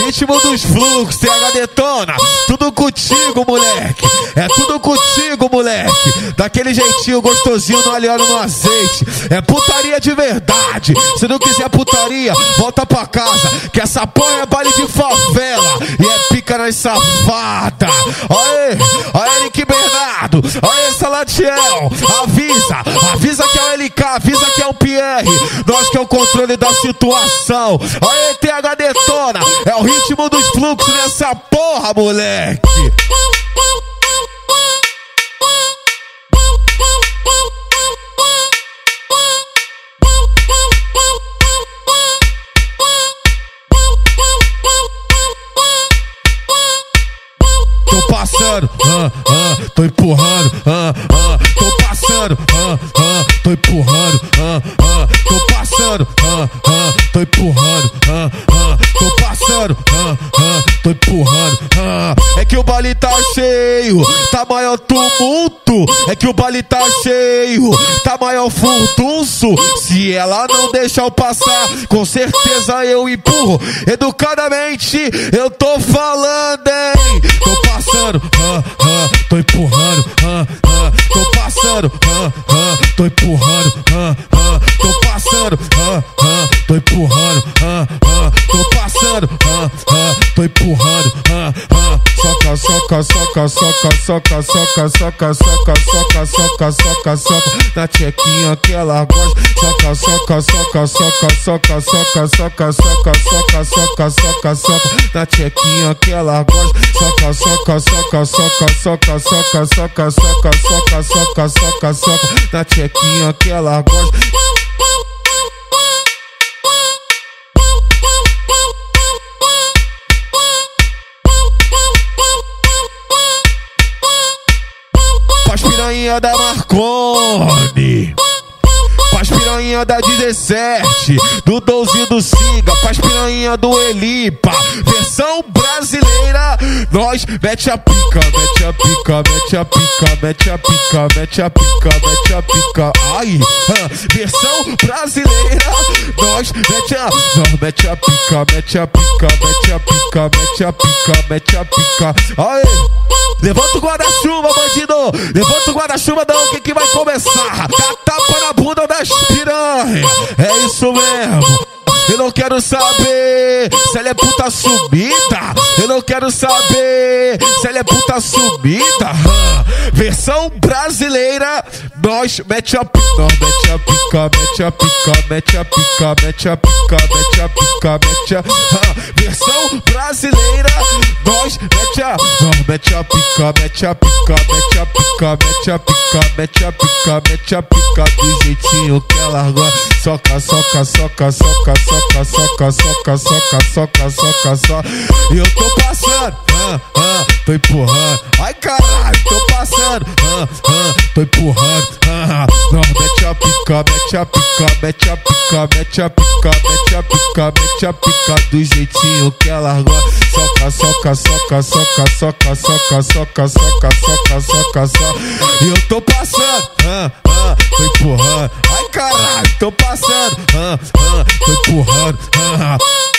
ritmo dos fluxos, TH detona. Tudo contigo, moleque. É tudo contigo, moleque. Daquele jeitinho gostosinho no alho no azeite. É putaria de verdade. Se não quiser putaria, volta pra casa, que essa porra é baile de favela e é pica nas safadas. Olha Eric Bernardo, olha esse Salatiel. Avisa que é o LK, avisa que é o Pierre. Nós que é o controle da situação. Olha TH detona, é o ritmo dos fluxos nessa porra, moleque. Tô passando, tô empurrando, tô passando, tô empurrando, tô passando, tô empurrando, tô passando, tô empurrando. É que o baile tá cheio, tá maior tumulto. É que o baile tá cheio, tá maior furdunço. Se ela não deixar eu passar, com certeza eu empurro. Educadamente eu tô falando, hein. Tô passando, tô empurrando, tô passando, tô empurrando, tô passando, tô empurrando, tô passando, tô empurrando. Soca, soca, soca, soca, soca, soca, soca, soca, soca, soca, soca, soca na tchequinha que ela gosta. Soca, soca, soca, soca, soca, soca, soca, soca, soca, soca, soca, soca na tchequinha que ela gosta. Soca, soca, soca, soca, soca, soca, soca, soca, soca, soca, soca, soca na tchequinha que ela gosta. Pras piranha da Marconi, pras piranha da 17, do 12 do Siga, pras piranha do Elipa, versão brasileira. Nós mete a pica, mete a pica, mete a pica, mete a pica, mete a pica, mete a pica. Ai, versão brasileira. Nós mete a pica, mete a pica, mete a pica, mete a pica, mete a pica. Ai, levanta o guarda-chuva, bandido. Levanta o guarda-chuva, não, que vai começar. Dá tapa na bunda das piranha. É isso mesmo. Eu não quero saber se ela é puta sumida. Eu não quero saber se ela é puta sumida. Versão brasileira. Nós mete a pica, mete a pica, mete a pica, mete a pica, mete a pica, mete a pica, mete a. Versão brasileira. Nós mete a pica, mete a pica, mete a pica, mete a pica, mete a pica, mete a pica do jeitinho que ela gosta. Soca, soca, soca, soca, soca, soca, soca, soca, soca, soca, soca. E eu tô passando, tô empurrando. Ai caralho, tô passando, tô empurrando. Não, mete a pica, mete a pica, mete a pica, mete a pica, mete a pica, mete a pica do jeitinho que ela gosta. Soca, soca, soca, soca, soca, soca, soca, soca, soca, soca, soca. E eu tô passando, tô empurrando. Ai caralho, tô passando, tô empurrando.